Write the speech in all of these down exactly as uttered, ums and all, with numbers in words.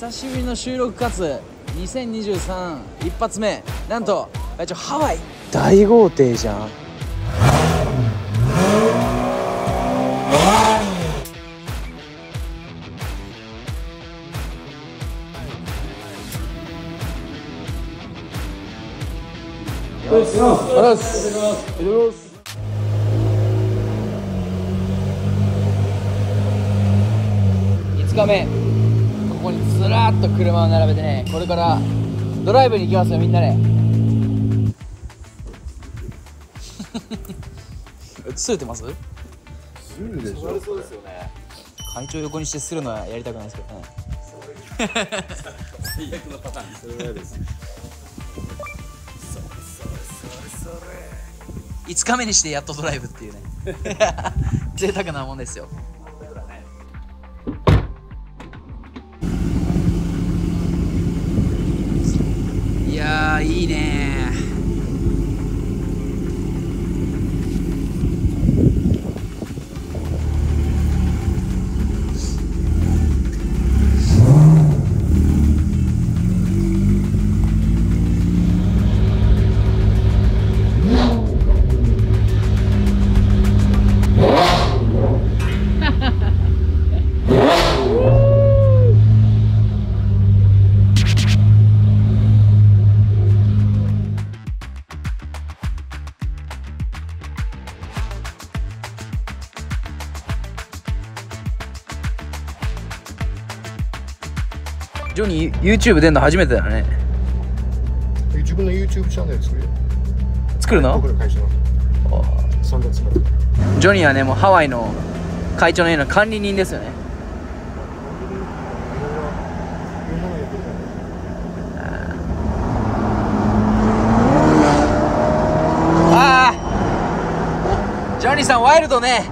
久しぶりの収録かつにせんにじゅうさん一発目、なんと会長ハワイ大豪邸じゃん。いつかめ、ここにずらっと車を並べてね、これからドライブに行きますよ、みんなで。映れてます？ するでしょ。そうですよね。 会長横にしてするのはやりたくないですけどね。 最悪のパターン。それはですね。 いつかめにしてやっとドライブっていうね。贅沢なもんですよ。いやー、いいねー。ジョニー YouTube 出んの初めてだね。 自分の YouTube チャンネル作るよ。 作るの？ 僕の会社のさんがつから。 ジョニーはね、もうハワイの会長の家の管理人ですよね。ああ、ジョニーさんワイルドね。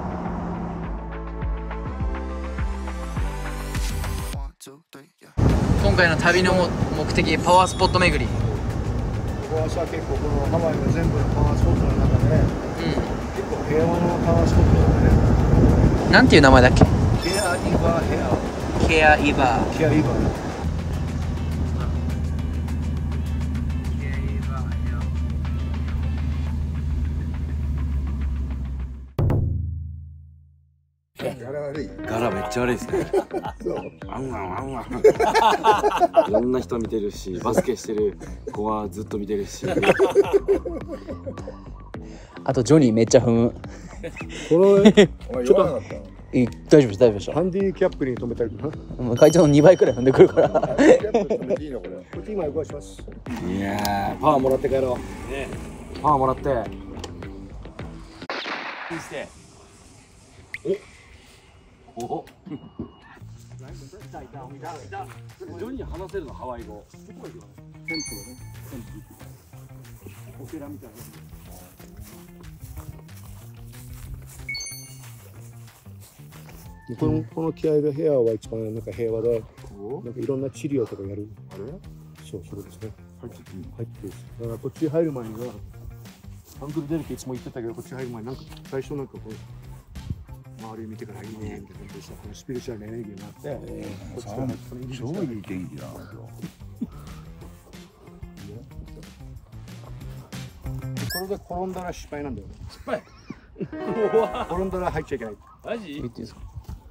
今回の旅の目的、パワースポット巡り。 ここはさ、結構このハワイの全部のパワースポットの中でね、結構平和のパワースポットなんでね。 なんていう名前だっけ？ ケアイバーヘア。 ケアイバー。 ケアイバー。柄悪い。 柄めっちゃ悪いですね。 そう。 あんあんあんあん。いろんな人見てるし、バスケしてる子はずっと見てるし。 あとジョニーめっちゃ踏む。 これちょっとい大丈夫です、大丈夫でしハンディキャップに止めたりかな。 ょ。会長のにばいくらい踏んでくるから。 ハンディキャップ止めていいのこれ。こっち今動かします。 いやー、パワーもらって帰ろう。ね、パワーもらって。お。お。ジョニー話せるのハワイ語。テンプルね。テンプル。オペラみたいな。 このこの気合で部屋は一番なんか平和で、なんかいろんな治療とかやる。あれ？そうそうですね。入って入ってる。だからこっち入る前にはアングル出るっていつも言ってたけど、こっち入る前になんか最初なんかこう。周り見てからいいねみたいな感じでさ、このスピリチュアルなエネルギーになって、えー、こっちから超いい天気だ。 これで転んだら失敗なんだよね。 失敗。 転んだら入っちゃいけない。 マジ？ 言っていいですか？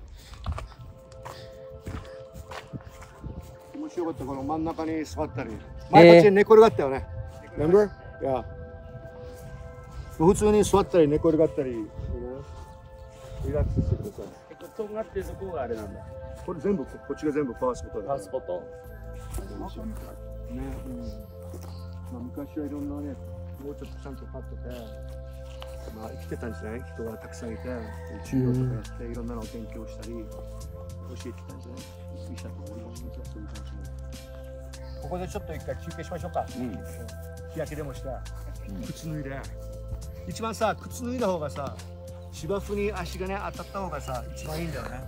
面白かったこの真ん中に座ったり、前こっちに寝転がったよね。Remember？いや。普通に座ったり寝転がったり。リラックスしてください。 とんがってるとこがあれなんだ。 これ全部こっちが全部パワースポットだ。 パワースポット。 ね、うん。まあ昔はいろんなね、もうちょっとちゃんとパッとて、まあ生きてたんじゃない？人がたくさんいて、治療とかやっていろんなのを勉強したり教えてたんじゃない？医者とか俺がそういう感じの。ここでちょっと一回休憩しましょうか。うん。日焼けでもして、靴脱いで。一番さ、靴脱いだ方がさ。芝生に足がね当たった方がさ一番いいんだよね。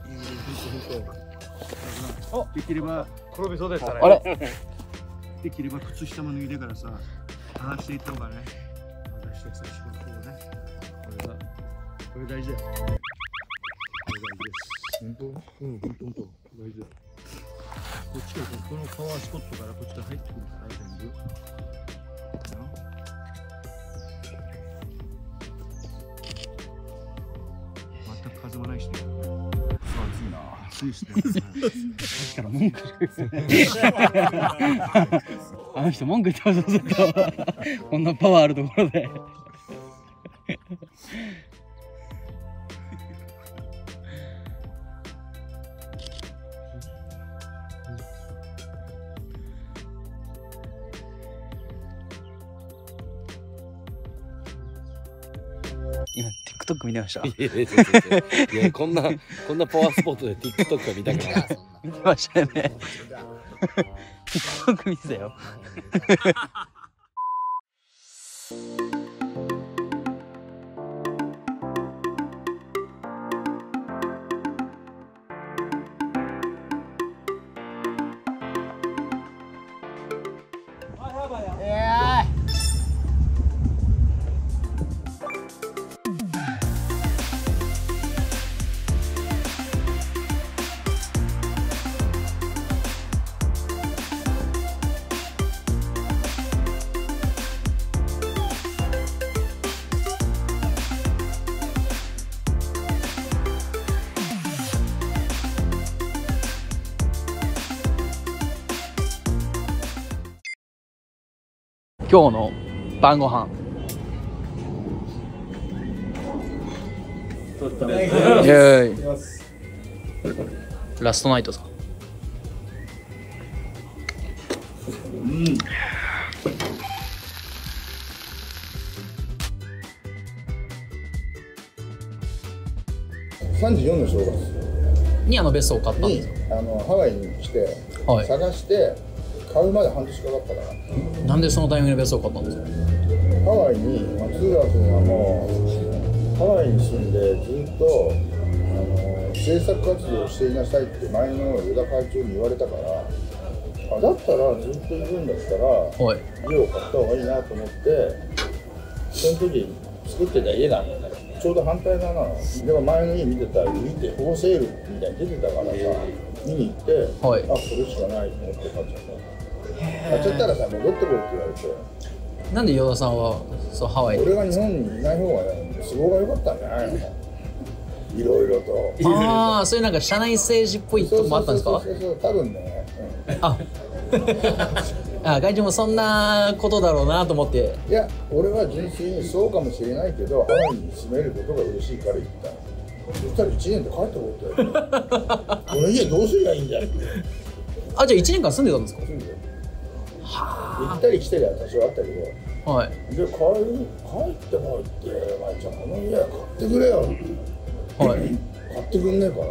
お、できれば転びそうでしたね。 あれ？ できれば靴下も脱いでからさ離していった方がね。離して最初の方ね。これがこれ大事だよ。これ大事です。本当？うん、本当本当大事だよ。 こっちがこのパワースポットからこっちから入ってくるタイミング。全く風もないしね。そう暑いな。暑いしね。 さっきから文句あの人文句言ってましたずっとこんなパワーあるところで今 TikTok 見てました。 いやいやいやいやこんなこんなパワースポットで TikTok が見たくない。 見てましたよね。TikTok 見てたよ。今日の晩ご飯。イエーイ。ラストナイトですか。 さんじゅうよんの正月にあの別荘を買ったんですよ。 にあのハワイに来て、 はい探して買うまで半年かかったから。 なんでそのタイミングで別荘を買ったんですか。 ハワイに松浦君はもうハワイに住んでずっとあの制作活動をしていなさいって前の与田会長に言われたから、あだったらずっといるんだったら、 はい。 家を買った方がいいなと思って、その時作ってた家がちょうど反対側なの。でも前の家見てたら見てフォーセールみたいに出てたからさ、見に行って、 はい、 あこれしかないと思って買っちゃった。買っちゃったらさ、戻ってこいって言われて。 なんで与田さんはそうハワイに。 俺が日本にいない方がね、都合が良かったんじゃないの。いろいろと。 ああ、そういうなんか社内政治っぽいとこもあったんですか。 そうそうそうそう、多分ね。うん、 ああ、会長もそんなことだろうなと思って。 いや、俺は純粋にそうかもしれないけど、ハワイに住めることが嬉しいから行ったの。そしたらいちねんで帰ってこいって言われて、この家どうすりゃいいんだよって。 あ、じゃあいちねんかん住んでたんですか。 住んで行ったり来たりは多少あったけど、 はい。 で、帰る、帰ってこいって、お前ちゃんこの家買ってくれよ。 はい。 買ってくんねえから、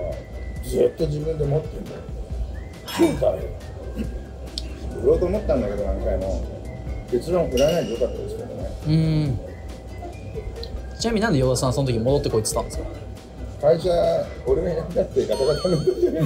ずっと自分で持ってんだよ。そうだよ。売ろうと思ったんだけど、何回も。結論振らないでよかったですけどね。 うーん。ちなみになんで与田さんその時戻ってこいって言ったんですか。 会社、俺がいなくなってガタガタになってる。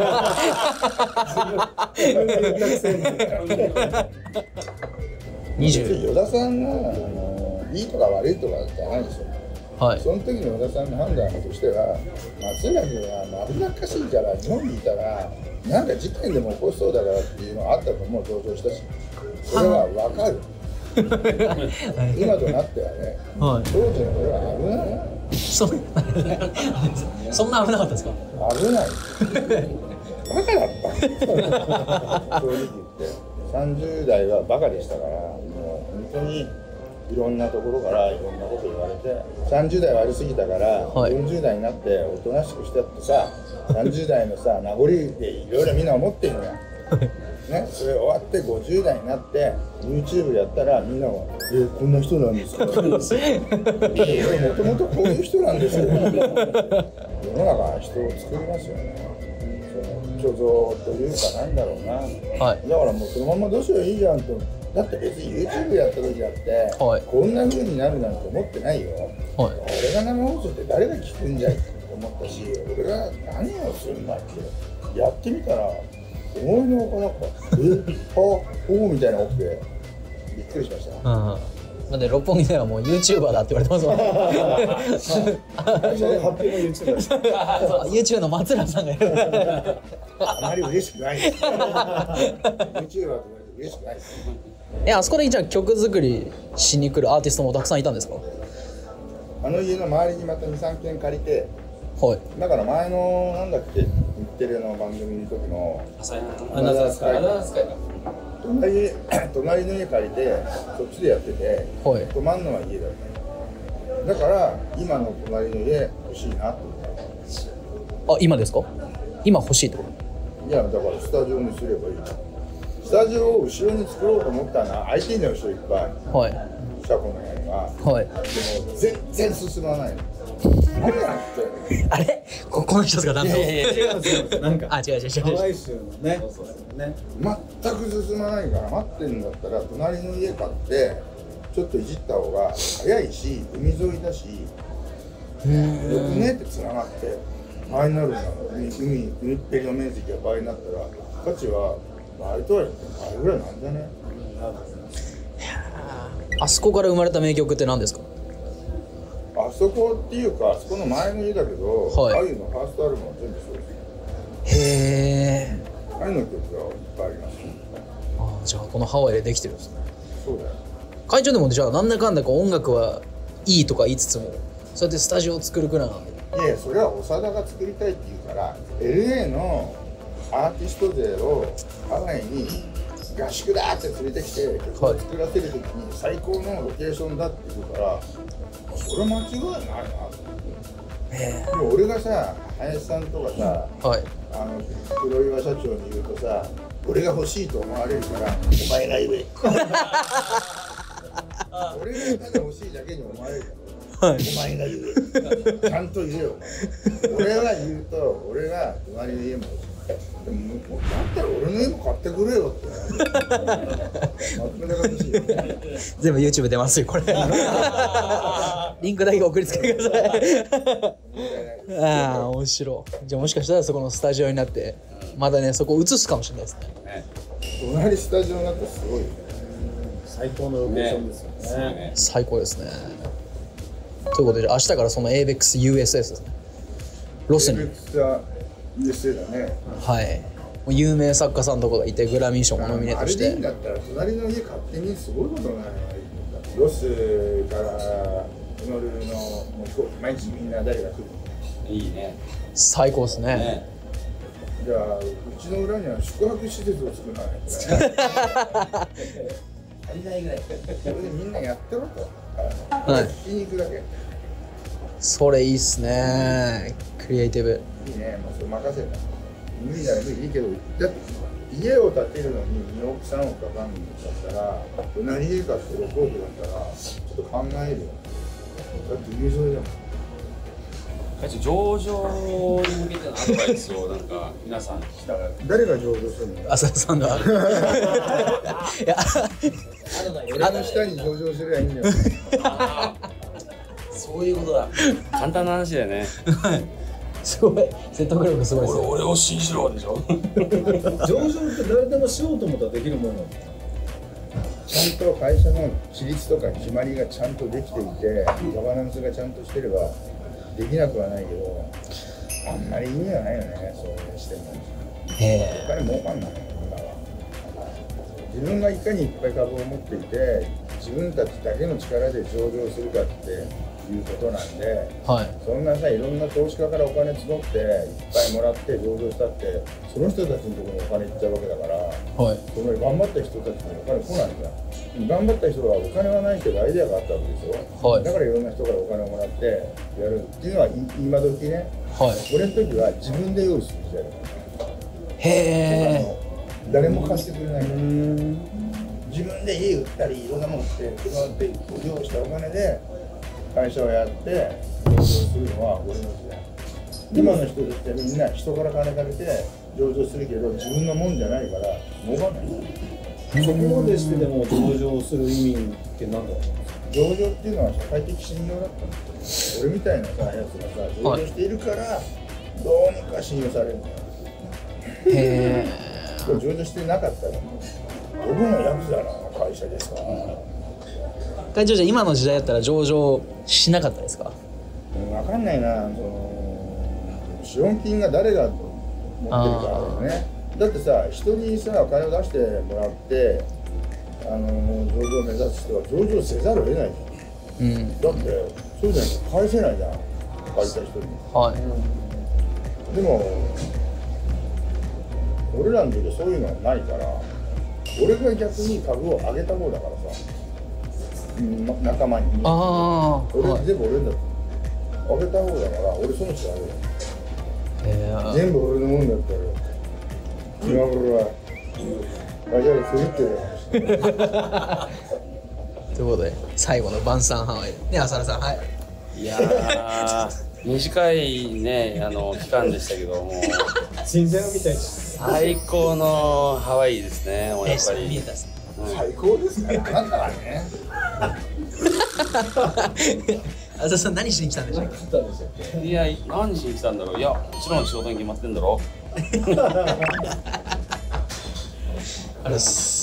にじゅう。 与田さんがあのいいとか悪いとかじゃないですよ。 はい。 その時の与田さんの判断としては、松浦君は危なっかしいから日本にいたらなんか事件でも起こしそうだからっていうのがあったと思う、同情したし、それは分かる。今となってはね、 はい、 当時の俺は危ない。 そそんな危なかったですか。 危ない。バカだった。正直言ってさんじゅう代はバカでしたから、もう本当にいろんなところからいろんなこと言われて、さんじゅう代悪すぎたから、はい、よんじゅう代になっておとなしくしてってさ、さんじゅう代のさ名残でいろいろみんな思ってるのよ。ね、それ終わってごじゅう代になって YouTube やったらみんなが「えこんな人なんですか?」俺もともとこういう人なんですよ。世の中は人を作りますよね。その虚像というかなんだろうな、はい、だからもうそのままどうしよういいじゃんと。だって別に YouTube やった時だって、はい、こんな風になるなんて思ってないよ、はい、俺が生放送って誰が聞くんじゃいって思ったし、俺が何をするんだってやってみたら思いのほかなんか「えっあおお」みたいな起きてびっくりしました。 なんで六本木ではもう YouTuber だって言われてますもん会社で発表の YouTuber です。 YouTube の松浦さんがいるあまり嬉しくないです。ユーチューバーとか嬉しくないです。 え、あそこでじゃあ曲作りしに来るアーティストもたくさんいたんですか？ あの家の周りにまたに、さんけん借りて、 はい。 だから前のなんだっけ、日テレの番組の時のアナザースカイ。アナザースカイか。 隣隣の家借りてそっちでやってて、 はい泊まんのは家だった。だから今の隣の家欲しいなと思っあ、今ですか？今欲しいってこて。いやだからスタジオにすればいい。スタジオを後ろに作ろうと思ったな。空いてんのよ人いっぱい。 と？はい車庫の部屋には。 はい。 でも全然進まないの。何やってあれ？ここの一つがなんだ？ 違うんですよ。なんかあ、違う違う違う違う。 ハワイ州のね。ね。 全く進まないから待ってるんだったら隣の家買ってちょっといじった方が早いし海沿いだしよくねってつながって倍になるんだ。海海っぺりの面積が倍になったら価値は倍とは言っても倍ぐらいなんじゃね。 あそこから生まれた名曲って何ですか？ あそこっていうかあそこの前の家だけど、 はいあゆのファーストアルバムは全部そうです。 へえ。 あゆの曲がいっぱいあります。 あ、じゃあこのハワイでできてるんですね。 そうだよ。 会長でもじゃあなんだかんだこう音楽はいいとか言いつつもそうやってスタジオを作るくらいなんで。 いやいやそれは長田が作りたいって言うから エルエー のアーティスト勢をハワイに合宿だって連れてきて曲を作らせる時に最高のロケーションだって言うからそれ間違いないなと思って。でも俺がさ林さんとかさはい。 あの黒岩社長に言うとさ俺が欲しいと思われるからお前が言え俺がただ欲しいだけに思われるからはい。 お前が言えちゃんと言えよ俺が言うと俺が隣の家もでもだったら俺の家も買ってくれよってまとめなかったし全部 YouTube 出ますよこれリンクだけ送りつけてくださいああ面白い。じゃあもしかしたらそこのスタジオになってまだねそこを映すかもしれないですね。 隣スタジオになってすごいよ。 最高のロケーションですよね。 最高ですね。ということで明日からその エイベックス ユーエスエス ですね。ロスに。 エイベックスは ユーエスエー だね。 はい。もう有名作家さんとかがいてグラミー賞もノミネートしあれでいいんて。 だったら隣の家買ってみるすごいことない。ロスからホノルルのもう飛行機毎日みんな誰が来るの。 いいね。 最高ですね。 ね。 じゃあうちの裏には宿泊施設を作らないとね。足りないぐらい。それでみんなやってろと。 はい聞きに行くだけ。 それいいっすね。クリエイティブ。 いいね、もうそれ任せた。無理なら無理いいけど、だって家を建てるのににおくさんおくかかんだったら、隣家買ってろくおくだったら、ちょっと考えるよ。だって海沿いだもん。 会長上場に向けてのアドバイスをなんか皆さんしたら。 誰が上場するの？ 浅田さんが。いや、 俺の下に上場すればいいんだよ。 そういうことだ。簡単な話だよね。 すごい説得力すごいですね。 俺を信じろでしょ。 上場って誰でもしようと思ったらできるものなの？ ちゃんと会社の規律とか決まりがちゃんとできていて、ガバナンスがちゃんとしてればできなくはないけど、あんまり意味がないよね、そういうしても。 へお金儲かんないよ、今は。自分がいかにいっぱい株を持っていて、自分たちだけの力で上場するかっていうことなんで、 はい。 そんなさ、いろんな投資家からお金募っていっぱいもらって上場したって、その人たちのところにお金いっちゃうわけだから、 はい。 その頑張った人たちにお金来ないじゃん。頑張った人はお金はないけどアイデアがあったわけでしょ、 はいだからいろんな人からお金をもらってやるっていうのは今時ね、 はい。 俺の時は自分で用意する時代だかへら、あの誰も貸してくれないから自分で家売ったりいろんなもの売って車売って用意したお金で会社をやって上場するのは俺の時代。今の人たちはみんな人から金借りて上場するけど自分のもんじゃないから儲かんない。 そこまでしてでも上場する意味って何だろう？ 上場っていうのは社会的信用だったんですよ。俺みたいなさやつがさ上場しているからどうにか信用されるんだよ。 え。へえ。 これ上場してなかったら僕のヤクザの会社ですから会長じゃ今の時代だったら上場しなかったですか？ 分かんないな、その資本金が誰が持ってるかだよね。だってさ、人にさ、お金を出してもらって、あの上場を目指す人は上場せざるを得ないじゃん。うん、だって、そうじゃないと返せないじゃん、借りた人に。はい、でも、俺らの時はそういうのはないから、俺が逆に株を上げた方だからさ、うん、仲間に。あ俺、はい、全部俺だ上げた方だから、俺損してあげる。えー、全部俺のもんだったら、今頃は、会社がするってるということで、最後の晩餐ハワイね、浅田さん。はい。 いやー、短いね、あの期間でしたけども、 新鮮みたいです。 最高のハワイですね、もうやっぱり。 うん、最高ですから、あなたはね。 浅田さん、何しに来たんでしょうか。 いや、何しに来たんだろう。いや、もちろん仕事に決まってんだろ。 あれっす。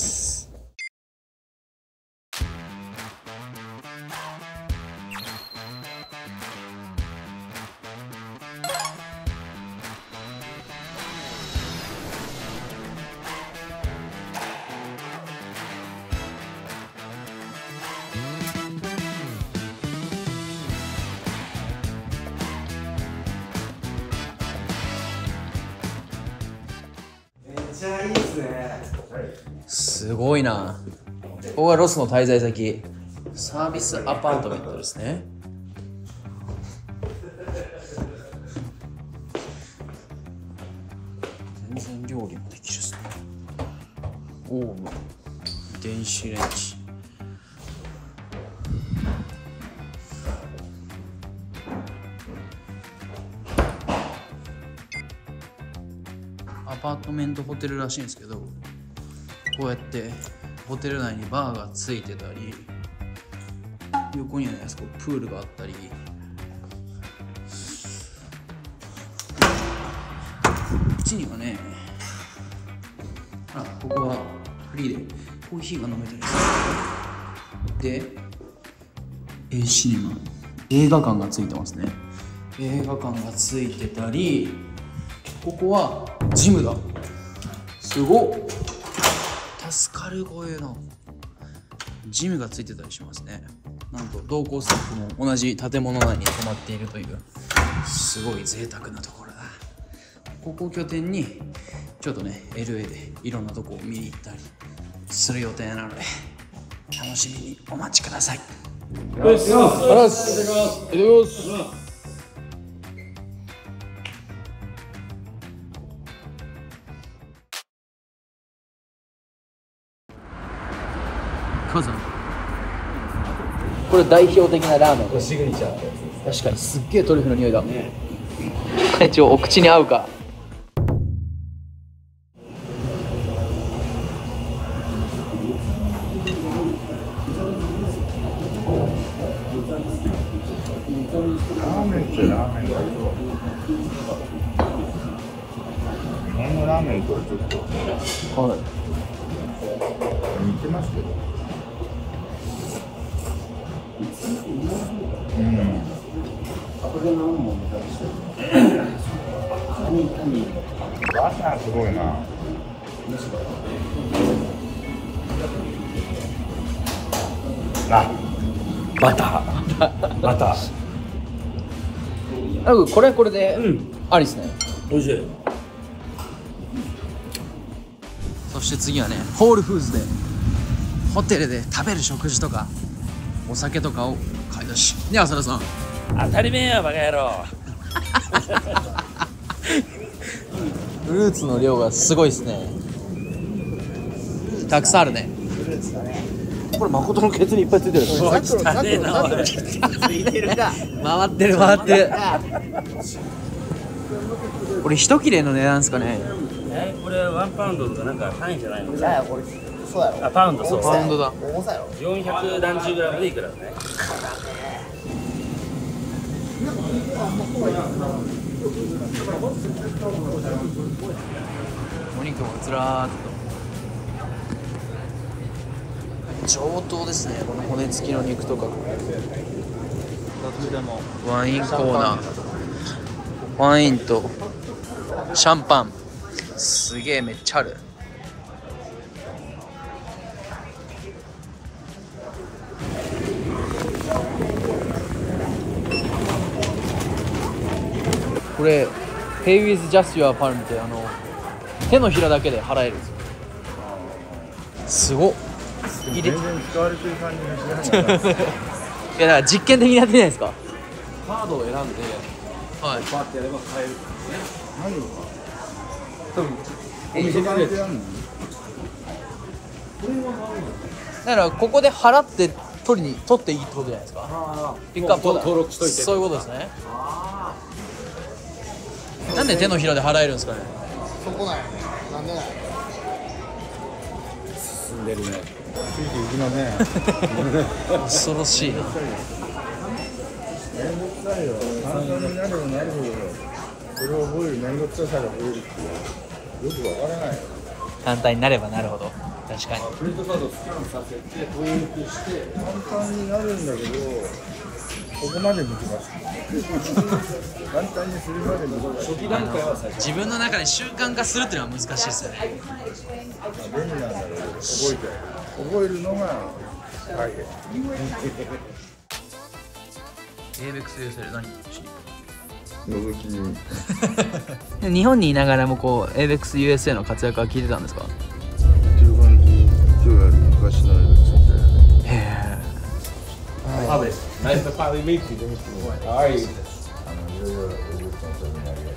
すごいな。ここがロスの滞在先、サービスアパートメントですね。全然料理もできるしね。オーブン、電子レンジ。アパートメントホテルらしいんですけど、こうやってホテル内にバーがついてたり、横にはね、あそこプールがあったり、こっちにはね、あ、ここはフリーでコーヒーが飲めたりする。で、えシネマ、映画館がついてますね。映画館がついてたり、ここはジムだ。すごっ。助かる、こういうの。ジムがついてたりしますね。なんと同行スタッフも同じ建物内に泊まっているという、すごい贅沢なところだ。ここを拠点にちょっとね エルエー でいろんなとこを見に行ったりする予定なので、楽しみにお待ちください。 おはようございます。おはようございます。 母さん、これ代表的なラーメン。これシグニチャーってやつです。 確かにすっげえトリュフの匂いだね。会長、お口に合うか。 ラーメンってラーメンだけど、日本のラーメンとはちょっとはい似てますけど、うん。バターすごいな。あ、 バター。バター。 あ、これはこれで、うん、ありですね。 おいしい。 そして次はね、ホールフーズでホテルで食べる食事とかお酒とかを買い出し。ね、浅田さん。 当たり前やバカ野郎。 フルーツの量がすごいですね。たくさんあるね。 これ誠のケツにいっぱいついてる。 汚ねえなおい。 ついてるか。 回ってる回ってる。これ一切れの値段ですかね。 え、これワンパウンドとかなんか単位じゃないの？ いやこれそうやろ。 あ、パウンド、そう。 パウンドだ。 重さやろ。 よんひゃく何十グラムでいくらね。お肉もずらーっと。 上等ですね、この骨付きの肉とか。ワインコーナー、ワインとシャンパン、すげえめっちゃある。これ Pay with just your palm ってあの手のひらだけで払えるんですよ。すごっ。 全然使われてる感じがしない。 いやだから実験的にやってみないですか。 カードを選んではい。 バーってやれば買える。 何を多分お店関係あんの？ だからここで払って取りに取っていいってことじゃないですか。 あピックアップもう登録しといて。 そういうことですね。なんで手のひらで払えるんですかね。 そこなんやね。なんでなんや。 進んでるね。 ついていきません。 恐ろしいな。 めんどくさいよ。簡単になればなるほど、それを覚えるめんどくささが増えるってよくわからないよ。 簡単になればなるほど。確かに。 クレジットカードをスキャンさせて登録して簡単になるんだけど、ここまで難しい。簡単にするまで難しい。 初期段階は最初。 自分の中で習慣化するっていうのは難しいですよね。 便利なんだけど、覚えて覚えるのが大変。 エーベックス ユーエスエー 何しに覗きに日本にいながらもこう エーベックス ユーエスエー の活躍は聞いてたんですか。 っていう感じ。今日より昔のエーベックスみたいなね。 へパーです。ナイスパーでメイクしてみてもらえはい。あのいろいろエーベックスのためにありがとう。